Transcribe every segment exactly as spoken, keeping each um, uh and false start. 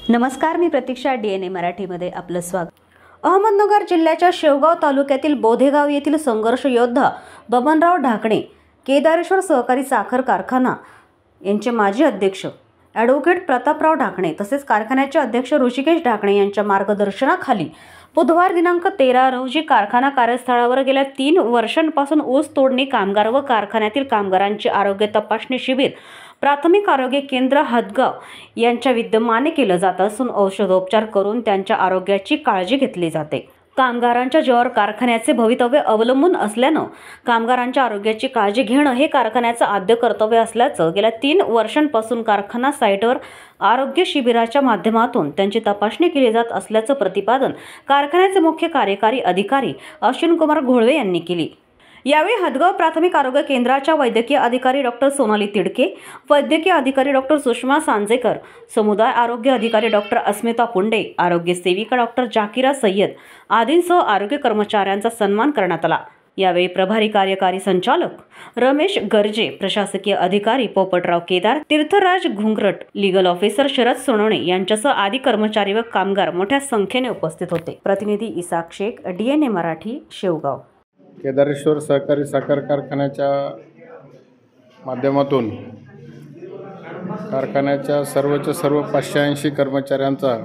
नमस्कार, मी प्रतीक्षा. D N ए मराठीमध्ये आपलं स्वागत. अहमदनगर जिल्ह्याच्या शेवगाव तालुक्यातील बोधेगाव येथील संघर्ष योद्धा बबनराव ढाकणे केदारेश्वर सहकारी साखर कारखाना यांचे माजी अध्यक्ष ॲडव्होकेट प्रतापराव ढाकणे तसेच कारखान्याचे अध्यक्ष ऋषिकेश ढाकणे यांच्या मार्गदर्शनाखाली बुधवार दिनांक तेरा रोजी कारखाना कार्यस्थळावर गेल्या तीन वर्षांपासून ऊस तोडणी कामगार व कारखान्यातील कामगारांची आरोग्य तपासणी शिबिर प्राथमिक आरोग्य केंद्र हदगाव यांच्या विद्यमाने केलं जात असून औषधोपचार करून त्यांच्या आरोग्याची काळजी घेतली जाते. कामगारांच्या जीवावर कारखान्याचे भवितव्य अवलंबून असल्यानं कामगारांच्या आरोग्याची काळजी घेणं हे कारखान्याचं आद्य कर्तव्य असल्याचं गेल्या तीन वर्षांपासून कारखाना साईटवर आरोग्य शिबिराच्या माध्यमातून त्यांची तपासणी केली जात असल्याचं प्रतिपादन कारखान्याचे मुख्य कार्यकारी अधिकारी अश्विन कुमार घोळवे यांनी केली. यावेळी हदगाव प्राथमिक आरोग्य केंद्राच्या वैद्यकीय अधिकारी डॉक्टर सोनाली तिडके, वैद्यकीय अधिकारी डॉक्टर सुषमा सांजेकर, समुदाय आरोग्य अधिकारी डॉक्टर अस्मिता पुंडे, आरोग्य सेविका डॉक्टर जाकिरा सय्यद आदींसह आरोग्य कर्मचाऱ्यांचा सन्मान करण्यात आला. यावेळी प्रभारी कार्यकारी संचालक रमेश गर्जे, प्रशासकीय अधिकारी पोपटराव केदार, तीर्थराज घुंगरट, लीगल ऑफिसर शरद सोनवणे यांच्यासह आदी कर्मचारी व कामगार मोठ्या संख्येने उपस्थित होते. प्रतिनिधी Isak Shaikh, D N A Marathi, Shevgaon. Kedareshwar सहकारी साखर कारखान्याच्या माध्यमातून कारखान्याच्या सर्वच्या सर्व पाचशे ऐंशी कर्मचाऱ्यांचा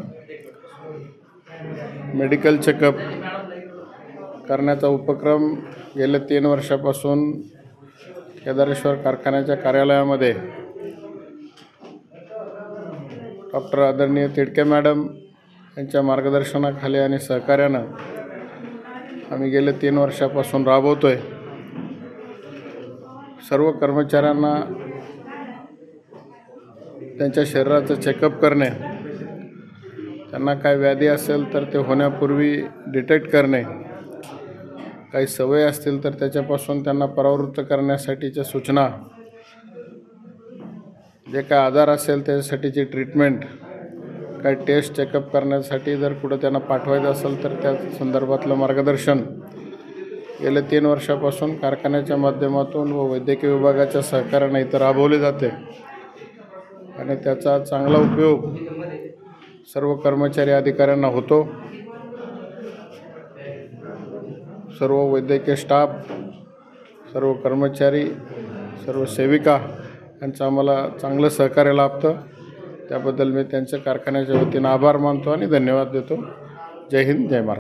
मेडिकल चेकअप करण्याचा उपक्रम गेल्या तीन वर्षापासून केदारेश्वर कारखान्याच्या कार्यालयामध्ये डॉक्टर आदरणीय तिडके मॅडम यांच्या मार्गदर्शनाखाली आणि सहकार्यानं आम्ही गेले तीन वर्षापासून राबवतो आहे. सर्व कर्मचाऱ्यांना त्यांच्या शरीराचं चेकअप करणे, त्यांना काय व्याधी असेल तर ते होण्यापूर्वी डिटेक्ट करणे, काही सवय असतील तर त्याच्यापासून त्यांना परावृत्त करण्यासाठीच्या सूचना, जे काय आजार असेल त्याच्यासाठीची ट्रीटमेंट, काही टेस्ट चेकअप करण्यासाठी जर कुठं त्यांना पाठवायचं असेल तर त्या संदर्भातलं मार्गदर्शन गेले तीन वर्षापासून कारखान्याच्या माध्यमातून व वैद्यकीय विभागाच्या सहकार्याने इथं राबवले जाते आणि त्याचा चांगला उपयोग सर्व कर्मचारी अधिकाऱ्यांना होतो. सर्व वैद्यकीय स्टाफ, सर्व कर्मचारी, सर्व सेविका यांचं आम्हाला चांगलं सहकार्य लाभतं. त्याबद्दल मी त्यांच्या कारखान्याच्या वतीनं आभार मानतो आणि धन्यवाद देतो. जय हिंद, जय महाराष्ट्र.